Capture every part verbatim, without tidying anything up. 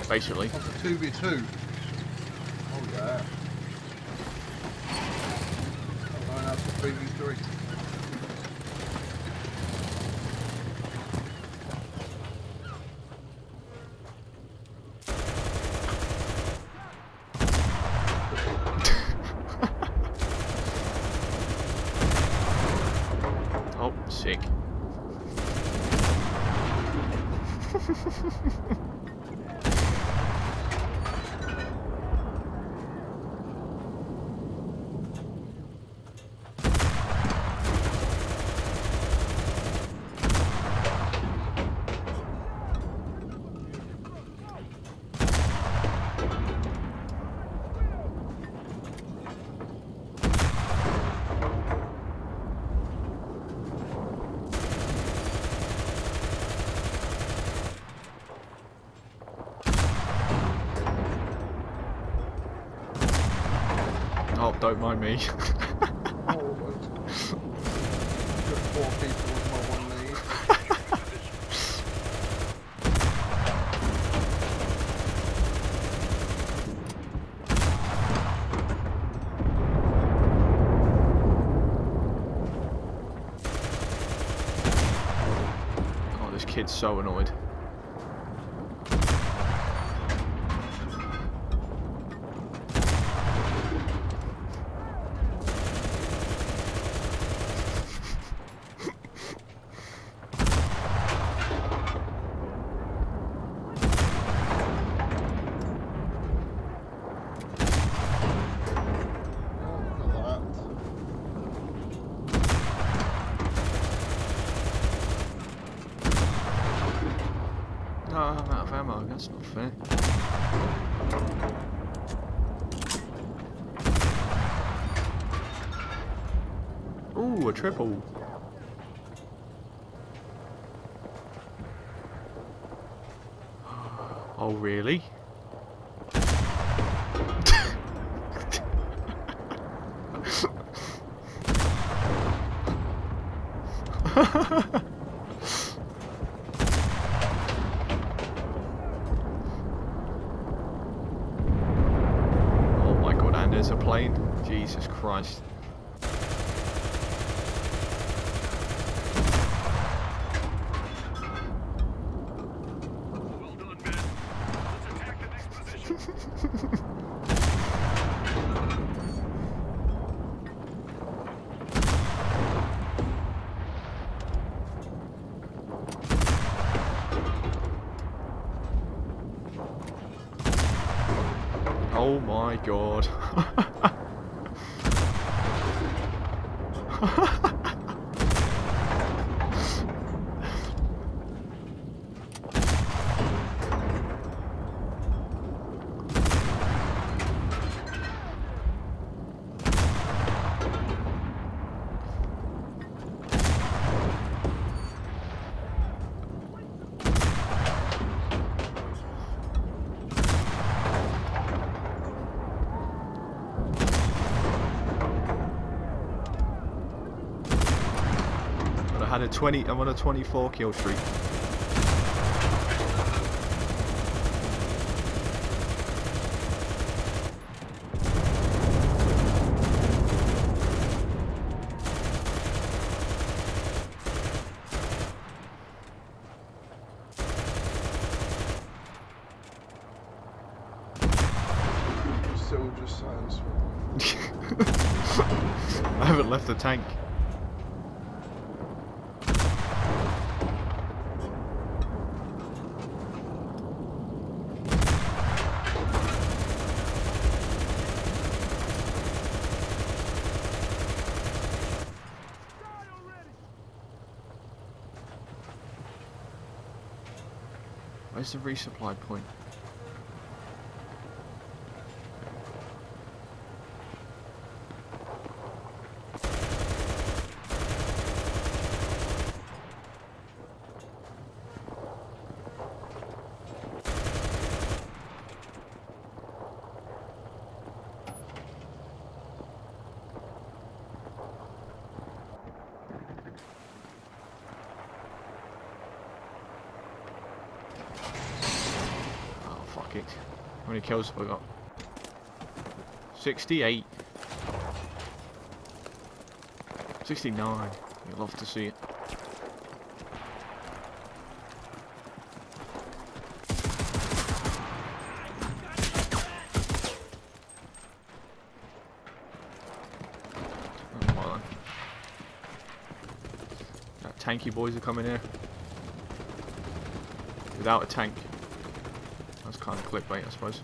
basically. That's a two v two. Oh yeah. Oh, no, that's a three v three. Oh, sick. Oh, don't mind me. Oh, four people with my one lead. Oh, this kid's so annoyed. No, I'm out of ammo, that's not fair. Ooh, a triple. Oh, really? Oh my god, and there's a plane. Jesus Christ. Well done, men. Let's attack the next position. Oh my god. I had a twenty, I'm on a twenty-four kill streak. Still just silence. I haven't left the tank. Where's the resupply point? kicked. How many kills have I got? sixty-eight. sixty-nine. You'd love to see it. Oh, well then. That tanky boys are coming here. Without a tank. That's kind of clickbait, I suppose.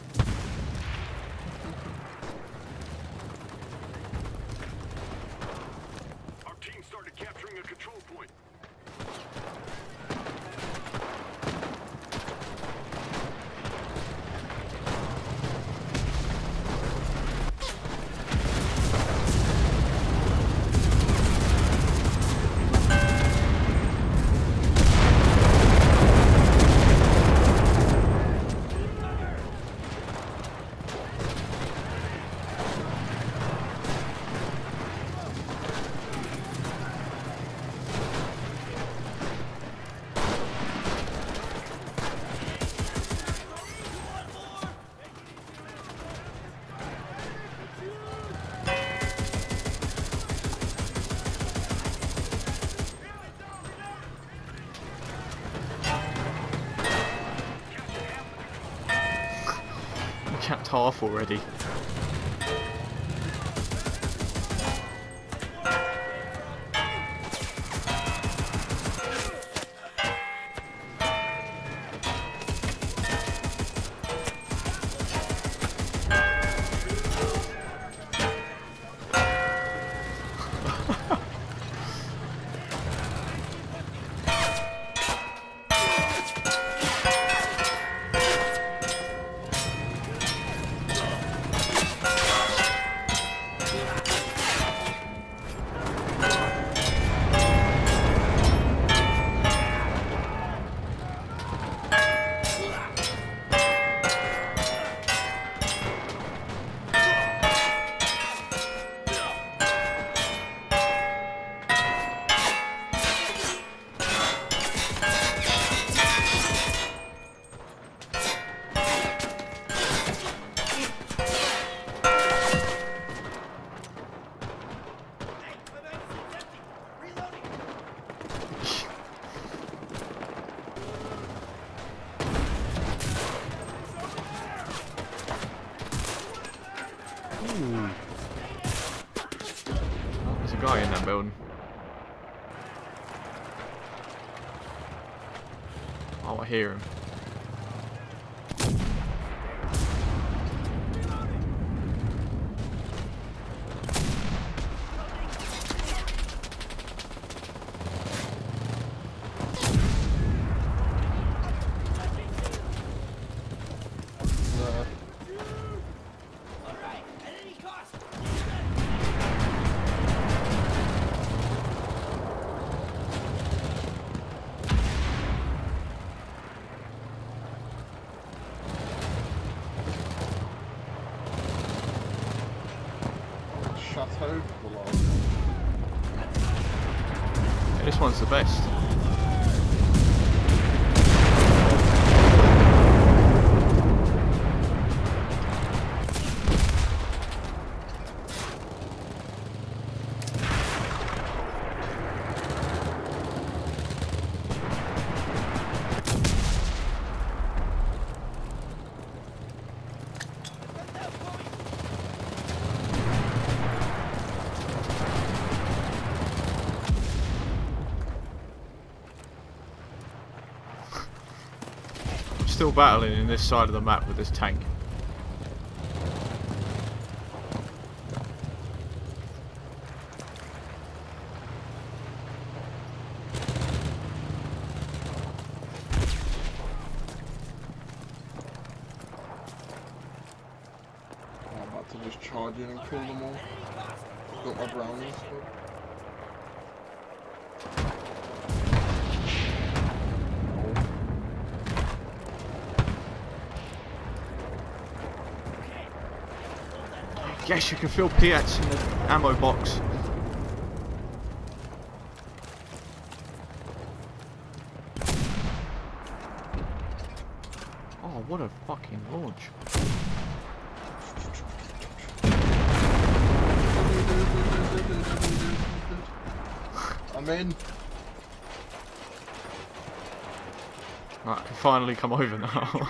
Our team started capturing a control point. Capped half already. Ooh. Oh, there's a guy in that building. Oh, I hear him. Chateau below. Yeah, this one's the best. Still battling in this side of the map with this tank. I'm about to just charge in and kill them all. Got my brownies. Yes, you can fill Piats in the ammo box. Oh, what what a fucking launch. I'm in. Right, I can finally come over now.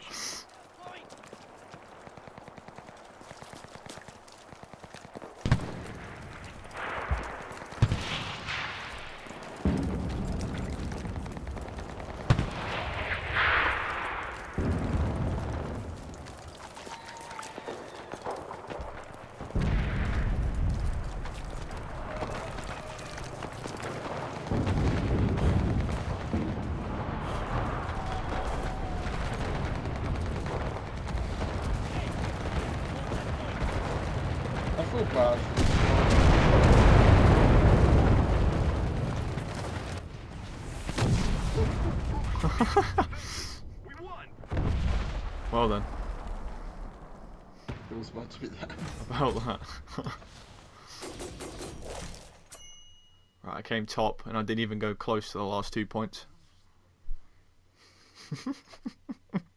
I feel bad. We won. Well then, It was about to be that. about that. Right, I came top and I didn't even go close to the last two points.